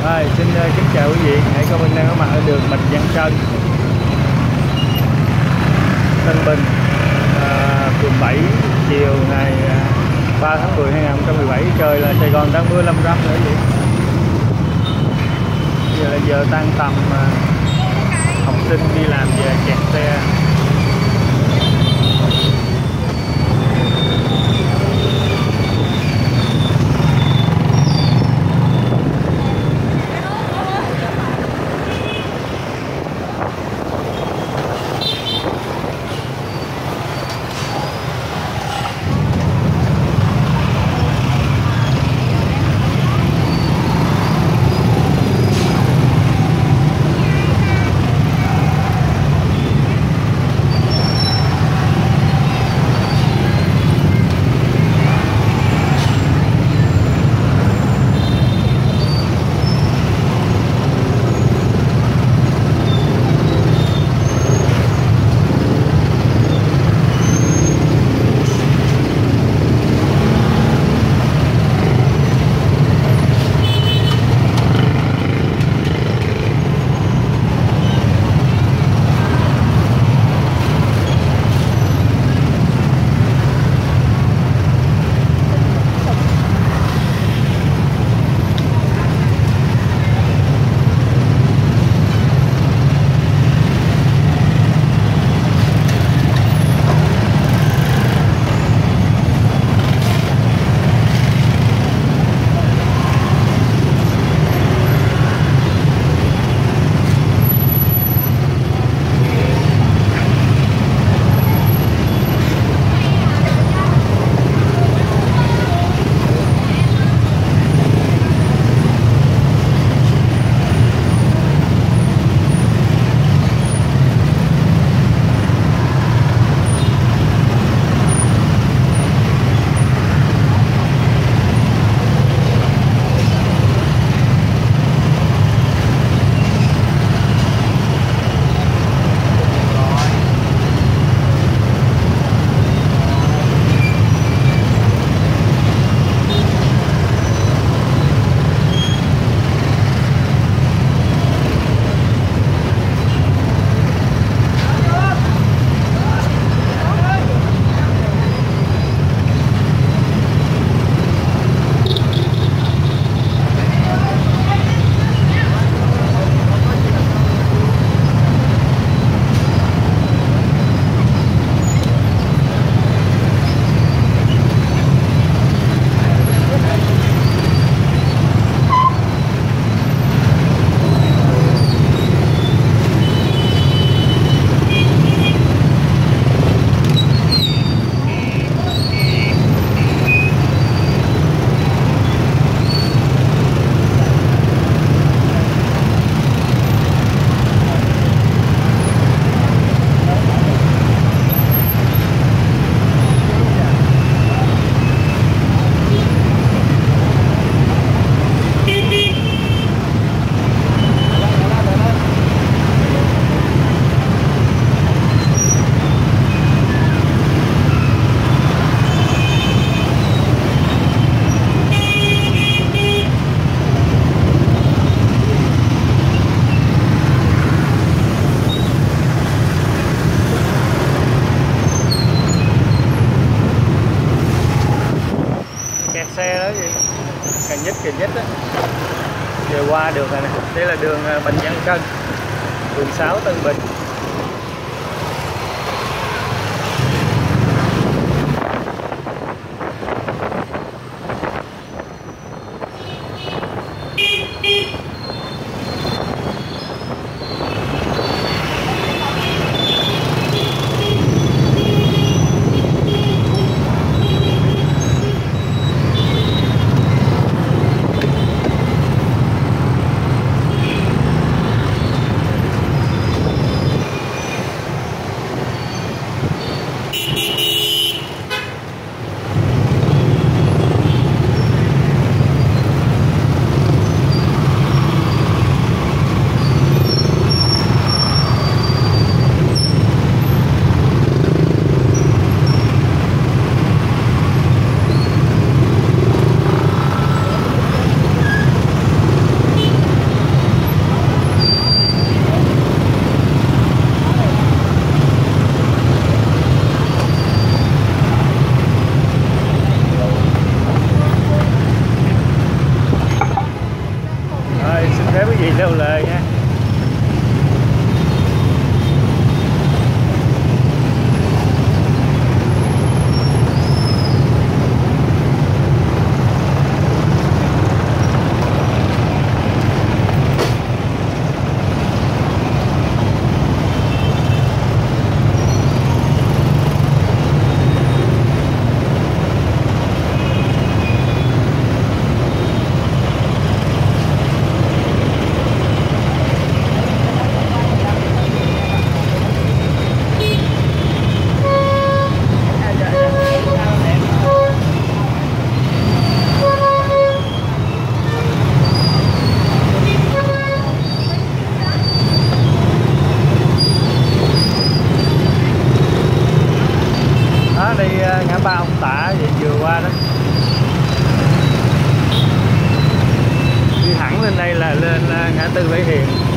Xin kính chào quý vị. Hãy có mình đang có mặt ở đường Bạch Văn Sơn, Tân Bình, phường 7, chiều ngày 3 tháng 10 2017. Trời là Sài Gòn đang mưa lâm râm nữa vậy. Giờ là giờ tan tầm, học sinh đi làm về kẹt xe. Xe đó gì càng nhích á. Giờ qua được rồi nè. Đây là đường Bạch Văn Sơn, phường 6, Tân Bình. Leo Lề nha. Đi ngã ba Ông Tả vậy vừa qua đó, đi thẳng lên đây là lên ngã tư Bảy Hiền.